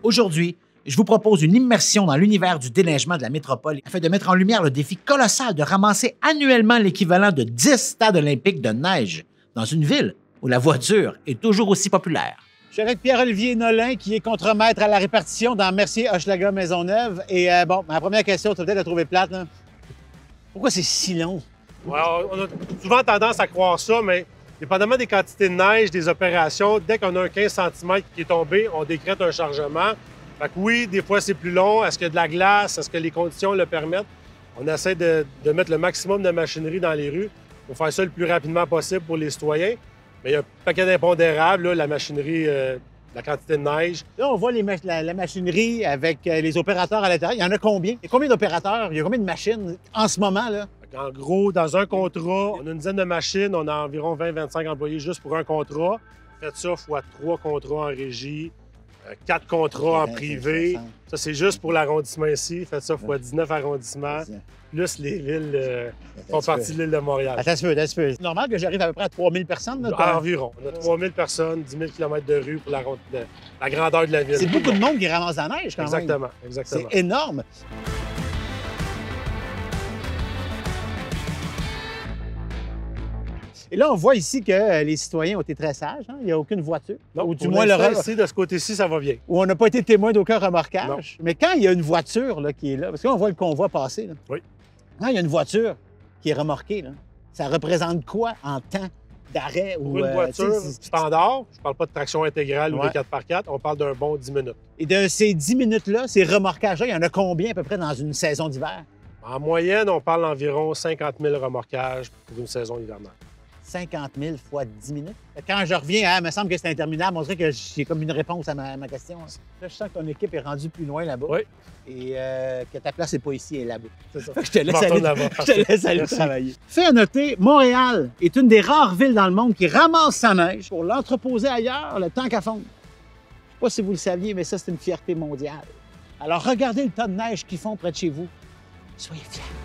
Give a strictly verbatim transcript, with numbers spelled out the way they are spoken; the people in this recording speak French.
Aujourd'hui, je vous propose une immersion dans l'univers du déneigement de la métropole afin de mettre en lumière le défi colossal de ramasser annuellement l'équivalent de dix stades olympiques de neige dans une ville où la voiture est toujours aussi populaire. Je suis avec Pierre-Olivier Nolin, qui est contremaître à la répartition dans Mercier-Hochelaga-Maisonneuve. Et euh, bon, ma première question, tu vas peut-être la trouver plate, là. Pourquoi c'est si long? Ouais, on a souvent tendance à croire ça, mais dépendamment des quantités de neige, des opérations, dès qu'on a un quinze centimètres qui est tombé, on décrète un chargement. Fait que oui, des fois, c'est plus long. Est-ce qu'il y a de la glace? Est-ce que les conditions le permettent? On essaie de, de mettre le maximum de machinerie dans les rues pour faire ça le plus rapidement possible pour les citoyens. Mais il y a un paquet d'impondérables, là, la machinerie, euh, la quantité de neige. Là, on voit les ma la, la machinerie avec euh, les opérateurs à l'intérieur. Il y en a combien? Il y a combien d'opérateurs? Il y a combien de machines en ce moment, là? En gros, dans un contrat, on a une dizaine de machines, on a environ vingt à vingt-cinq employés juste pour un contrat. Faites ça fois trois contrats en régie, euh, quatre contrats en privé. Ça, c'est juste pour l'arrondissement ici. Faites ça fois dix-neuf arrondissements, plus les villes euh, font partie de l'île de Montréal. Attends un peu, attends un peu. C'est normal que j'arrive à peu près à trois mille personnes, là? Environ. On a trois mille personnes, dix mille kilomètres de rue pour la, de, la grandeur de la ville. C'est beaucoup de monde qui ramasse la neige, quand exactement, même. Exactement, C'est énorme. Et là, on voit ici que les citoyens ont été très sages. Hein? Il n'y a aucune voiture. Non, ou du moins le reste. Ici, de ce côté-ci, ça va bien. Où on n'a pas été témoin d'aucun remorquage. Non. Mais quand il y a une voiture là, qui est là, parce que là, on voit le convoi passer. Là. Oui. Quand il y a une voiture qui est remorquée, là, ça représente quoi en temps d'arrêt? Pour ou, une voiture euh, standard, je ne parle pas de traction intégrale ouais. ou de quatre par quatre, on parle d'un bon dix minutes. Et de ces dix minutes-là, ces remorquages-là, il y en a combien à peu près dans une saison d'hiver? En moyenne, on parle d'environ cinquante mille remorquages pour une saison hivernale. cinquante mille fois dix minutes. Quand je reviens, hein, il me semble que c'est interminable. On dirait que j'ai comme une réponse à ma, ma question. Là, je sens que ton équipe est rendue plus loin là-bas. Oui. Et euh, que ta place n'est pas ici, elle est là-bas. C'est ça. Je te laisse aller, je te laisse aller Merci. travailler. Fait à noter, Montréal est une des rares villes dans le monde qui ramasse sa neige pour l'entreposer ailleurs le temps qu'elle fonde. Je ne sais pas si vous le saviez, mais ça, c'est une fierté mondiale. Alors, regardez le tas de neige qu'ils font près de chez vous. Soyez fiers.